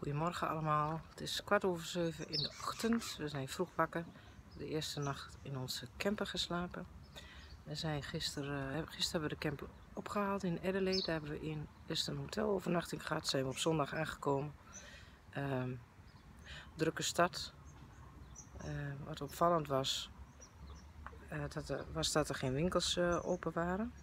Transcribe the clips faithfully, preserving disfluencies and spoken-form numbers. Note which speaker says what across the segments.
Speaker 1: Goedemorgen allemaal. Het is kwart over zeven in de ochtend. We zijn vroeg wakker. De eerste nacht in onze camper geslapen. We zijn gisteren, gisteren hebben we de camper opgehaald in Adelaide. Daar hebben we in eerst een hotelovernachting gehad. Zijn we op zondag aangekomen. Um, drukke stad. Uh, wat opvallend was, uh, dat er, was dat er geen winkels uh, open waren.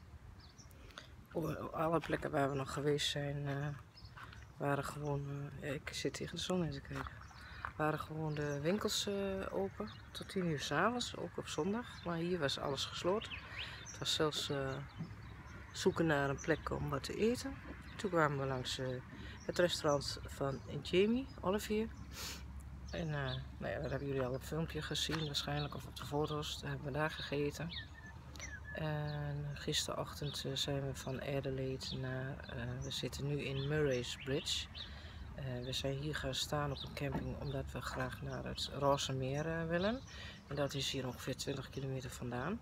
Speaker 1: Op alle plekken waar we nog geweest zijn, uh, waren gewoon, uh, ik zit tegen de zon in te kijken, waren gewoon de winkels uh, open tot tien uur 's avonds, ook op zondag. Maar hier was alles gesloten. Het was zelfs uh, zoeken naar een plek om wat te eten. Toen kwamen we langs uh, het restaurant van Jamie Olivier. En uh, nou ja, dat hebben jullie al op een filmpje gezien waarschijnlijk, of op de foto's. Daar hebben we daar gegeten. En gisterochtend uh, zijn we van Adelaide naar, uh, we zitten nu in Murray's Bridge. Uh, we zijn hier gaan staan op een camping omdat we graag naar het Roze Meer uh, willen. En dat is hier ongeveer twintig kilometer vandaan.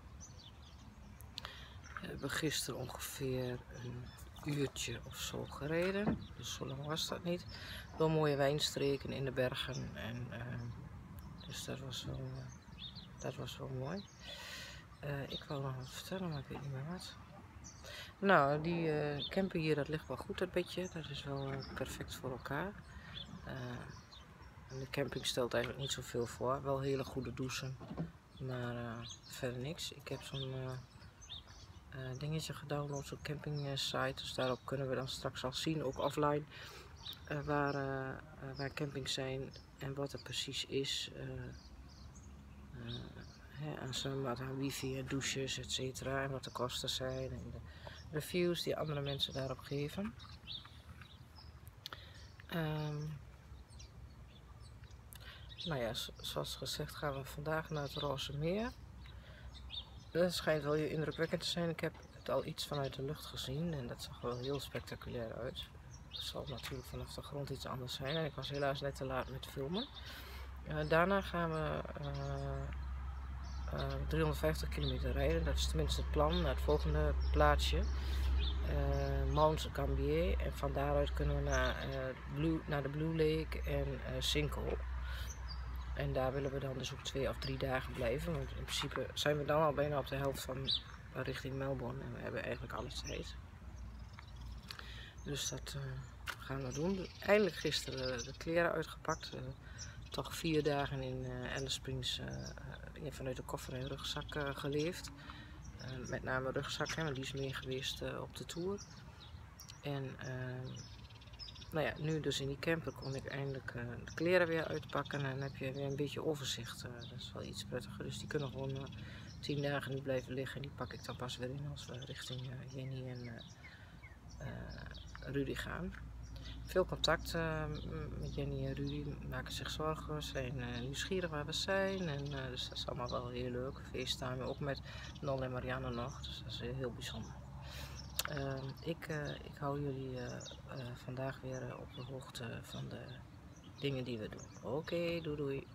Speaker 1: We hebben gisteren ongeveer een uurtje of zo gereden. Dus zo lang was dat niet. Door mooie wijnstreken in de bergen. En, uh, dus dat was wel, uh, dat was wel mooi. Uh, ik wou nog wat vertellen, maar ik weet niet meer wat. Nou, die uh, camper hier, dat ligt wel goed, dat bedje. Dat is wel uh, perfect voor elkaar. Uh, en de camping stelt eigenlijk niet zoveel voor. Wel hele goede douchen, maar uh, verder niks. Ik heb zo'n uh, uh, dingetje gedownload, zo'n camping uh, site. Dus daarop kunnen we dan straks al zien, ook offline, uh, waar, uh, uh, waar campings zijn en wat er precies is. Uh, uh, He, aan zwembad, aan wifi en douches, et cetera. En wat de kosten zijn en de reviews die andere mensen daarop geven. Um, nou ja, zoals gezegd gaan we vandaag naar het Roze Meer. Dat schijnt wel heel indrukwekkend te zijn. Ik heb het al iets vanuit de lucht gezien en dat zag wel heel spectaculair uit. Het zal natuurlijk vanaf de grond iets anders zijn en ik was helaas net te laat met filmen. Uh, daarna gaan we Uh, Uh, driehonderdvijftig kilometer rijden, dat is tenminste het plan, naar het volgende plaatsje, uh, Mount Gambier, en van daaruit kunnen we naar, uh, Blue, naar de Blue Lake en uh, Sinkhole. En daar willen we dan dus ook twee of drie dagen blijven, want in principe zijn we dan al bijna op de helft van uh, richting Melbourne en we hebben eigenlijk alle tijd. Dus dat uh, gaan we doen. Eindelijk gisteren uh, de kleren uitgepakt. Uh, toch vier dagen in uh, Alice Springs uh, vanuit de koffer en rugzak uh, geleefd. Uh, met name rugzak, hè, want die is meer geweest uh, op de tour. En uh, nou ja, nu dus in die camper kon ik eindelijk uh, de kleren weer uitpakken. En dan heb je weer een beetje overzicht. Uh, dat is wel iets prettiger. Dus die kunnen gewoon uh, tien dagen nu blijven liggen. En die pak ik dan pas weer in als we richting uh, Jenny en uh, uh, Rudy gaan. Veel contact uh, met Jenny en Rudy, maken zich zorgen, we zijn uh, nieuwsgierig waar we zijn en uh, dus dat is allemaal wel heel leuk. FaceTime ook met Nol en Marianne nog, dus dat is heel bijzonder. Uh, ik, uh, ik hou jullie uh, uh, vandaag weer uh, op de hoogte van de dingen die we doen. Oké, okay, doei doei.